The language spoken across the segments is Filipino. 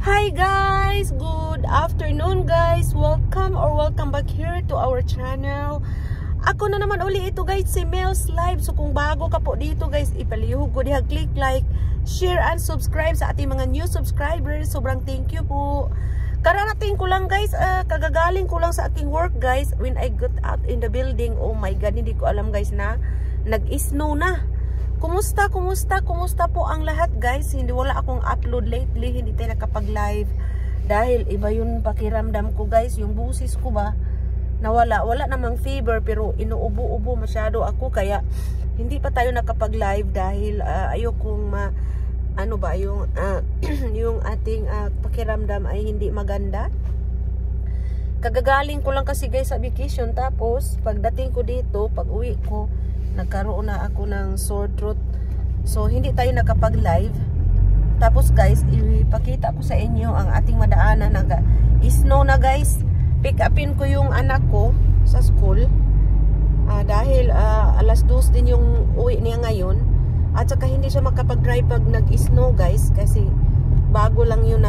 Hi guys! Good afternoon guys! Welcome back here to our channel. Ako na naman uli ito guys, si Mel's Live. So kung bago ka po dito guys, ipalihog ko diha, click like, share and subscribe sa ating mga new subscribers. Sobrang thank you po. Kararating ko lang guys, kagagaling ko lang sa aking work guys. When I got out in the building, oh my god, hindi ko alam guys na nag-snow na. Kumusta po ang lahat guys? Wala akong upload lately, hindi tayo nakapag-live dahil iba yung pakiramdam ko guys, yung busis ko ba nawala, wala namang fever pero inuubo-ubo masyado ako kaya hindi pa tayo nakapag-live dahil ayokong yung ating pakiramdam ay hindi maganda. Kagagaling ko lang kasi guys sa vacation, tapos pagdating ko dito, pag-uwi ko nagkaroon na ako ng sore throat. So, hindi tayo nakapag-live. Tapos guys, ipakita ko sa inyo ang ating madaanan. Snow na guys. Pick upin ko yung anak ko sa school. Dahil alas 2 din yung uwi niya ngayon. At saka hindi siya makapag-drive pag nag-snow guys. Kasi bago lang yung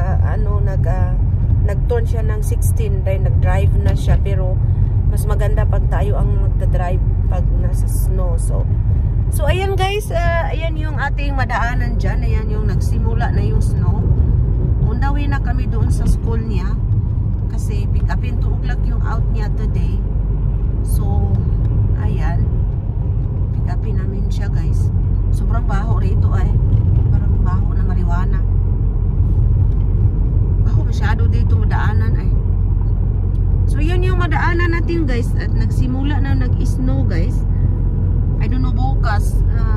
nag-turn siya ng 16. Dahil nag-drive na siya. Pero mas maganda pag tayo ang magta-drive pag nasa snow. So ayan guys, ayan yung ating madaanan dyan. Ayan yung nagsimula na yung snow. On the way na kami doon sa school niya kasi pick upin to uglak yung out niya today. So ayan, pick upin namin siya guys. Sobrang baho rito ay parang baho na marijuana. Baho masyado dito madaanan ay. So yun yung madaanan natin guys. At nagsimula na nag-snow guys. I don't know bukas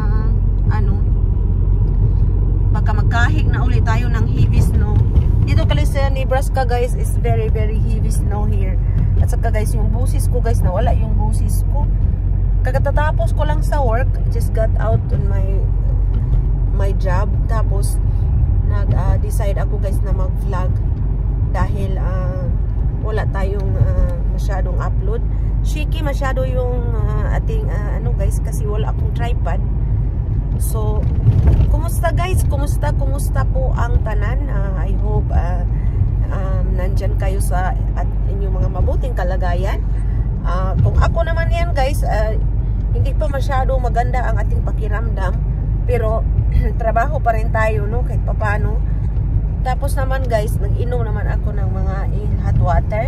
baka magkahig na ulit tayo ng heavy snow. Dito kasi sa Nebraska guys is very heavy snow here. At saka guys yung busis ko guys, nawala yung busis ko. Kagatapos ko lang sa work, just got out on my job. Tapos nag-decide ako guys na mag-vlog dahil wala tayong masyadong upload. Shaky masyado yung ating guys kasi wala akong tripod. So kumusta guys? Kumusta po ang tanan? I hope nandyan kayo sa inyong mga mabuting kalagayan. Kung ako naman yan guys, hindi pa masyado maganda ang ating pakiramdam, pero trabaho pa rin tayo no, kahit papano. Tapos naman guys, nag-inom naman ako ng mga hot water.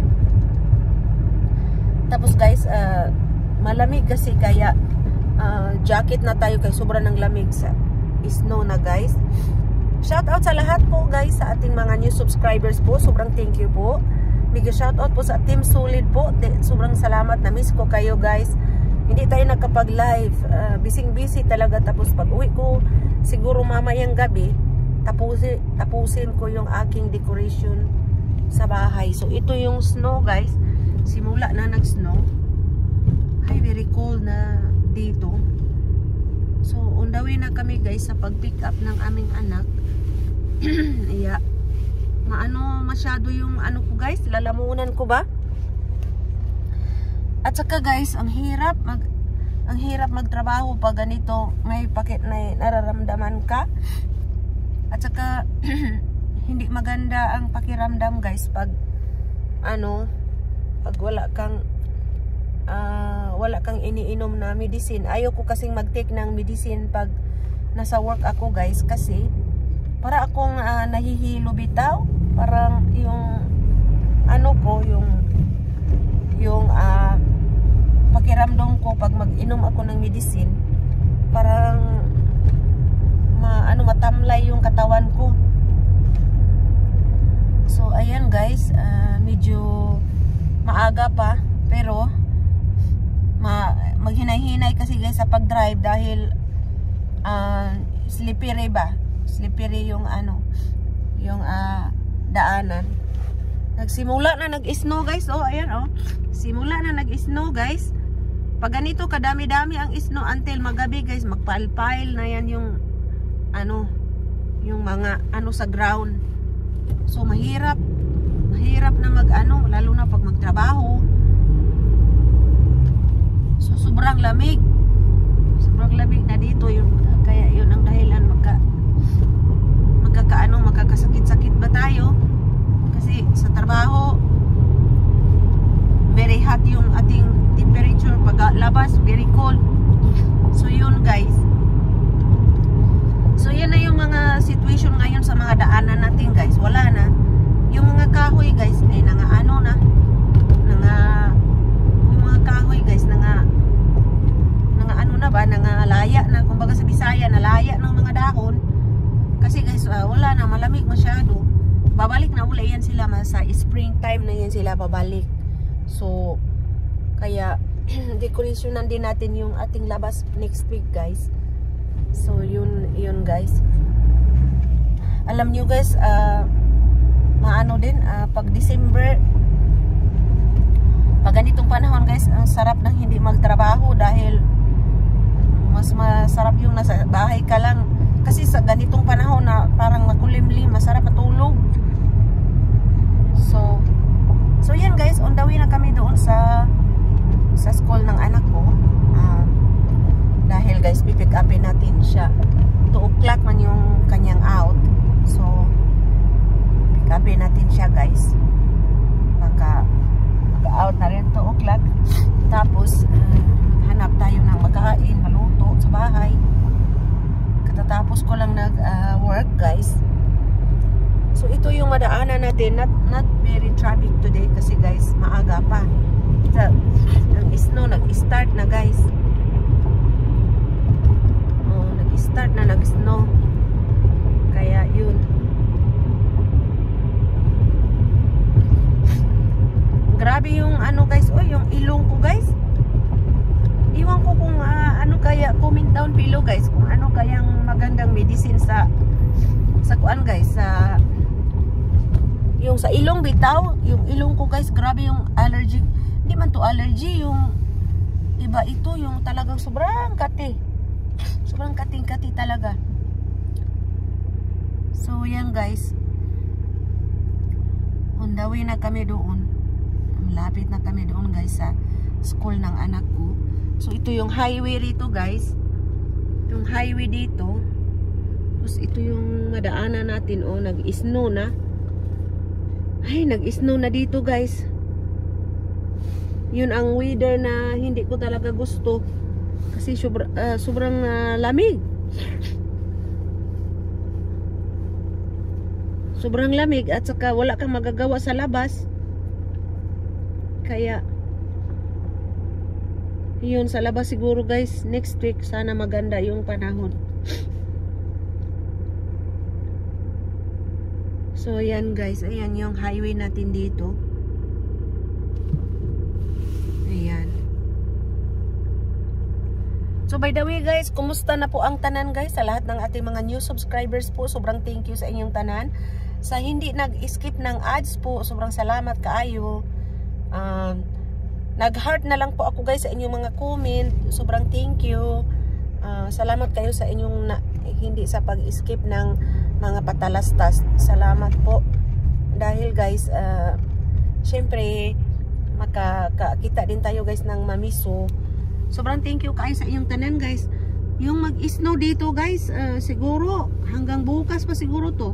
Tapos guys, malamig kasi kaya jacket na tayo kay sobrang ng lamig sa snow na guys. Shout out sa lahat po guys, sa ating mga new subscribers po. Sobrang thank you po. Big shout out po sa Team Solid po. Sobrang salamat, na miss ko kayo guys. Hindi tayo nakapag-live. Busy talaga. Tapos pag uwi ko, siguro mamayang gabi, tapusin ko yung aking decoration sa bahay. So ito yung snow guys, simula na nag-snow. Ay, very cold na dito. So on the way na kami guys sa pag-pick up ng aming anak. Yeah. Masyado yung ko guys, lalamunan ko ba? At saka guys, ang hirap magtrabaho pag ganito may pakit na nararamdaman ka. At saka hindi maganda ang pakiramdam guys pag pag wala kang iniinom na medicine. Ayoko kasing mag-take ng medicine pag nasa work ako guys kasi para akong nahihilo bitaw. Parang yung yung pakiramdam ko pag mag-inom ako ng medicine, parang matamlay yung katawan ko. So ayan guys, medyo maaga pa pero maghinay-hinay kasi guys sa pag-drive dahil slippery yung daanan. Nagsimula na nag-snow guys. Oh ayan oh, simula na nag-snow guys. Pag ganito kadami-dami ang snow until magabi guys, magpile-pile na yan yung yung mga sa ground. So mahirap na lalo na pag magtrabaho. So sobrang lamig na dito yung kaya yun ang dahilan magkakasakit-sakit ba tayo? malamig masyado, babalik na uli yan sila sa springtime na yan sila babalik. So kaya decorationan din natin yung ating labas next week guys. So yun guys. Alam nyo guys, maano din pag December, pag ganitong panahon guys, ang sarap ng hindi magtrabaho dahil mas masarap yung nasa bahay ka lang. Kasi sa ganitong panahon na parang makulimlim, masarap matulog. So yan guys, on the way na kami doon sa school ng anak ko. Dahil guys, pipick upin natin siya. 2 o'clock man yung kanyang out. So pick upin natin siya guys. Mag-out na rin 2 o'clock. Tapos hanap tayo ng magkain, maluto sa bahay. Katatapos ko lang nag-work guys. So ito yung madaanan natin, not very traffic today kasi guys, maaga pa. Nag-snow, nag-start na guys. Nag-start na, nag-snow. Kaya yun. Grabe yung ano guys, yung ilong ko guys. Iwan ko kung ano kaya, comment down below guys kung ano kayang magandang medicine sa kuan guys, yung sa ilong bitaw, yung ilong ko guys, grabe yung allergy. Hindi man to allergy, yung iba ito, yung talagang sobrang kati. Sobrang kating-kati talaga. So yan guys, on the way na kami doon. Malapit na kami doon guys sa school ng anak ko. So ito yung highway rito guys. Yung highway dito. Tapos ito yung madaanan natin. Nag-snow na. Ay, nag-snow na dito guys. Yun ang weather na hindi ko talaga gusto. Kasi sobrang lamig. Sobrang lamig at saka wala kang magagawa sa labas. Kaya yun, sa labas siguro guys next week sana maganda yung panahon. So ayan guys, ayan yung highway natin dito. Ayan. So by the way guys, kumusta na po ang tanan guys? Sa lahat ng ating mga new subscribers po, sobrang thank you sa inyong tanan. Sa hindi nag-skip ng ads po, sobrang salamat kaayo. Nag-heart na lang po ako guys sa inyong mga comment. Sobrang thank you. Salamat kayo sa inyong hindi sa pag-skip ng mga patalastas. Salamat po. Dahil guys, syempre makakita din tayo guys ng mamiso. Sobrang thank you kayo sa inyong tanan guys. Yung mag-snow dito guys, siguro hanggang bukas pa siguro to.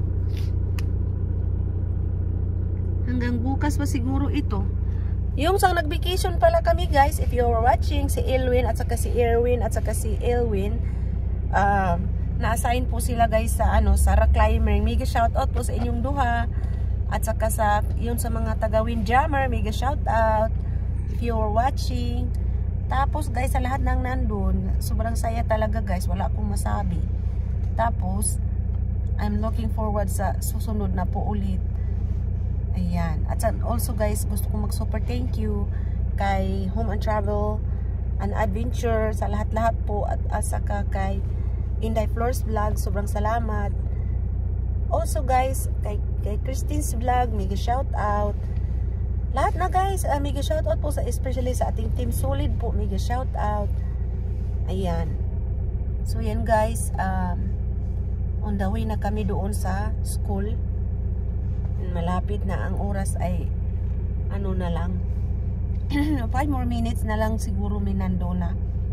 Hanggang bukas pa siguro ito. Yung sang nag-vacation pala kami guys, if you're watching, si Elwin at saka si Erwin at saka si Elwin, na-assign po sila guys sa sa rock climber. Mega shoutout po sa inyong duha. At saka yun sa mga tagawin jammer, mega shoutout if you're watching. Tapos guys, sa lahat ng nandun, sobrang saya talaga guys, wala akong masabi. Tapos I'm looking forward sa susunod na po ulit. Ayan. At also guys, gusto kong mag-super thank you kay Home and Travel and Adventure, sa lahat-lahat po, at saka kay Inday Floors Vlog, sobrang salamat. Also guys, kay Christine's Vlog, mega shout out. Lahat na guys, mega shout out po sa, especially sa ating Team Solid po, mega shout out. Ayan. So yan guys, on the way na kami doon sa school. Malapit na ang oras ay na lang 5 more minutes na lang siguro minando na.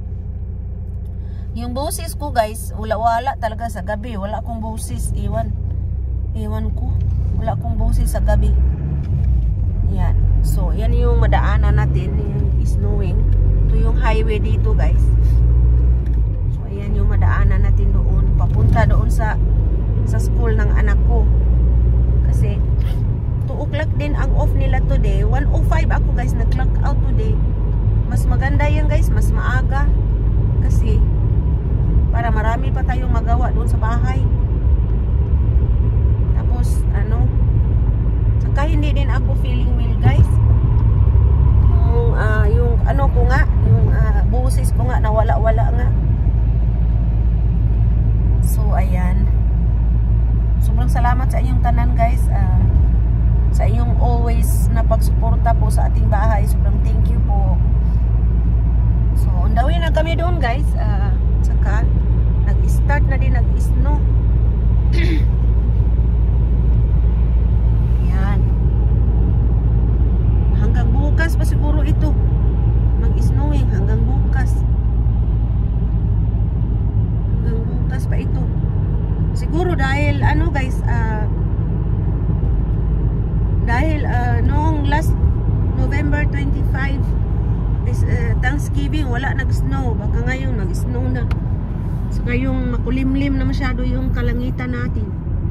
Yung boses ko guys, wala talaga sa gabi. Wala akong boses, iwan ko, wala akong boses sa gabi. Yan. So yan yung madaanan natin, yung snowing. Ito yung highway dito guys. So ayan yung madaanan natin doon, papunta doon sa school ng anak ko. Kasi 2 o'clock din ang off nila today. 1:05 ako guys nag-clock out today. Mas maganda yan guys, mas maaga. Kasi para marami pa tayong magawa doon sa bahay. Tapos na ako feeling well guys. Yung ano ko nga, yung busis ko nga nawala-wala nga. So ayan. Sobrang salamat sa inyong tanan guys. Sa inyong always na pagsuporta po sa ating bahay. Sobrang thank you po. So on the way na kami doon guys. Saka nag-start na din nag-snow. Ayan. Hanggang bukas pa siguro ito mag-snowing hanggang bukas. Hanggang bukas pa ito. Siguro dahil ano guys, dahil noong last November 25 is Thanksgiving, wala nag-snow. Baka ngayon nag-snow na. Saka yung makulimlim na masyado yung kalangitan natin.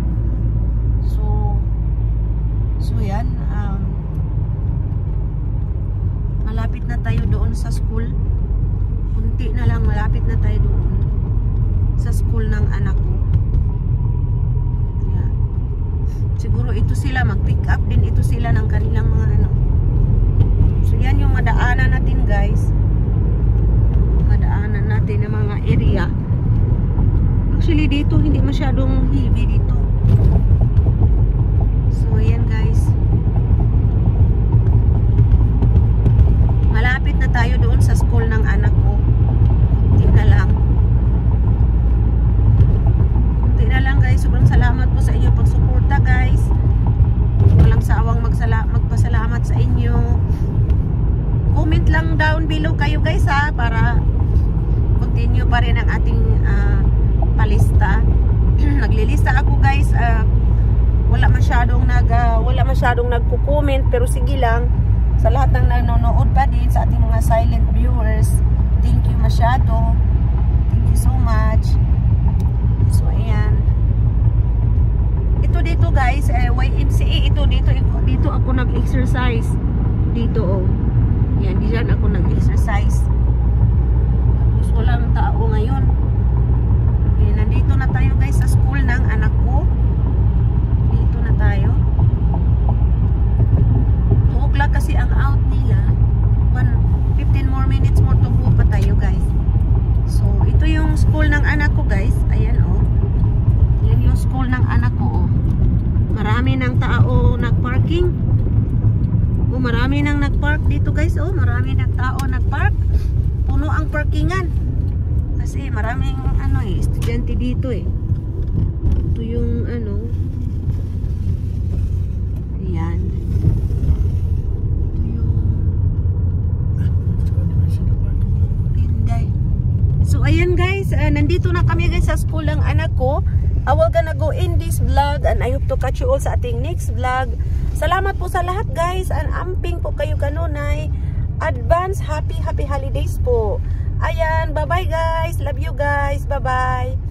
So yan, malapit na tayo doon sa school. Kunti na lang, malapit na tayo doon sa school ng anak ko. Yan. Siguro ito sila, mag-pick up din ito sila ng kanilang mga ano. So yan yung madaanan natin guys. Madaanan natin ng mga area. Actually dito hindi masyadong heavy dito. So ayan guys. Malapit na tayo doon sa school ng anak ko. Kunti na lang. Kunti na lang guys. Sobrang salamat po sa inyong pagsuporta guys. Walang sawang magpasalamat sa inyo. Comment lang down below kayo guys ha, para continue pa rin ang ating palista. Naglilista ako guys. Wala masyadong nagko-comment, pero sige lang sa lahat ng nanonood pa din, sa ating mga silent viewers. Thank you masyado. Thank you so much. So ayan. Ito dito guys, YMCA ito dito ako nag-exercise. Dito oh. Yan, diyan ako nag-exercise. Tapos walang tao ngayon. Okay, nandito na tayo guys sa school ng anak ko. Dito na tayo. 2 o'clock kasi ang out nila. 15 more minutes more to go pa tayo guys. So, ito yung school ng anak ko guys. Ayan oh. Yan yung school ng anak ko oh. Marami ng tao nag-parking. Oh, marami nang nag-park dito guys. Oh, marami ng tao nag-park. Puno ang parkingan. Kasi maraming ano estudyante dito eh. Ito yung ano. Ayan. Ito yung Pinday. So ayan guys, nandito na kami guys sa school ng anak ko. I will gonna go in this vlog and I hope to catch you all sa ating next vlog. Salamat po sa lahat guys, and amping po kayo kanunay. Advance happy holidays po. Ayan, bye bye guys. Love you guys. Bye bye.